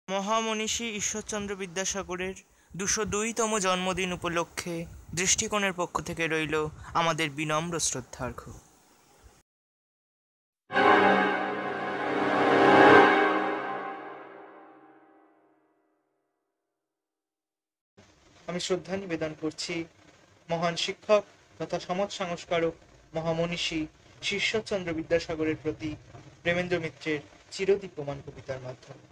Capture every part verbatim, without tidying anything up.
মহামনীষী ঈশ্বরচন্দ্র বিদ্যাসাগরের দুশো দুইতম জন্মদিন উপলক্ষে দৃষ্টিকোণের পক্ষ থেকে রইল আমাদের বিনম্র শ্রদ্ধার্ঘ্য। আমি শ্রদ্ধা নিবেদন করছি মহান শিক্ষক তথা সমাজ সংস্কারক মহামনীষী ঈশ্বরচন্দ্র বিদ্যাসাগরের প্রতি প্রেমেন্দ্র মিত্রের চিরদীপ্যমান কবিতার মাধ্যমে।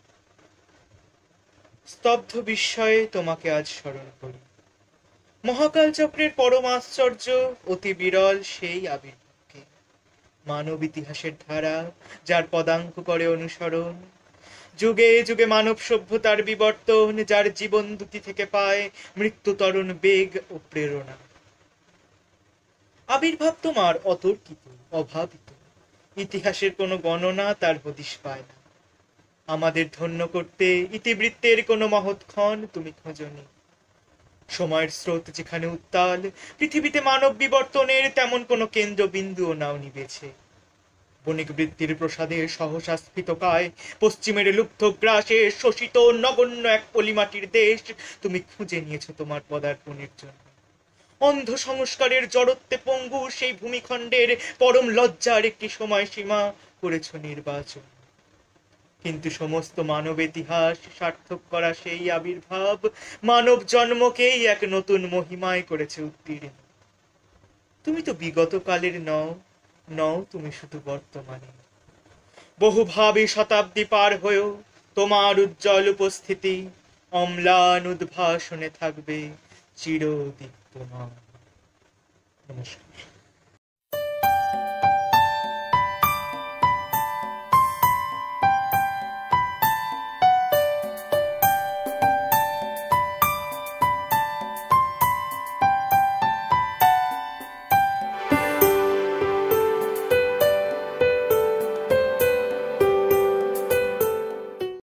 স্তব্ধ বিস্ময়ে তোমাকে আজ স্মরণ করি, মহাকাল চক্রের পরম আশ্চর্য অতি বিরল সেই আবির্ভাবকে। মানব ইতিহাসের ধারা যার পদাঙ্ক করে অনুসরণ, যুগে যুগে মানব সভ্যতার বিবর্তন যার জীবন দুটি থেকে পায় মৃত্যুতরণ বেগ ও প্রেরণা। আবির্ভাব তোমার অতর্কিত, অভাবিত, ইতিহাসের কোনো গণনা তার হদিশ পায় না। আমাদের ধন্য করতে ইতিবৃত্তের কোনো মহৎক্ষণ তুমি খোঁজনি। সময়ের স্রোত যেখানে উত্তাল, পৃথিবীতে মানব বিবর্তনের তেমন কোনো কেন্দ্রবিন্দুও নাও নিবেছে। বণিক বৃত্তির প্রসাদে সহসা স্ফীতকায় পশ্চিমের লুব্ধ গ্রাসে শোষিত নগণ্য এক পলিমাটির দেশ তুমি খুঁজে নিয়েছ তোমার পদার্পণের জন্য। অন্ধ সংস্কারের জড়ত্বে পঙ্গু সেই ভূমিখণ্ডের পরম লজ্জার একটি সময়সীমা করেছ নির্বাচন। কিন্তু সমস্ত মানব ইতিহাস সার্থক করা সেই আবির্ভাব মানব জন্মকেই এক নতুন মহিমায় করেছে উত্তীর্ণ। তুমি তো বিগত কালের নও, নও তুমি শুধু বর্তমানে। বহুভাবে শতাব্দী পার হয়েও তোমার উজ্জ্বল উপস্থিতি অম্লান উদ্ভাসনে থাকবে চিরদীপ্যমান। নমস্কার।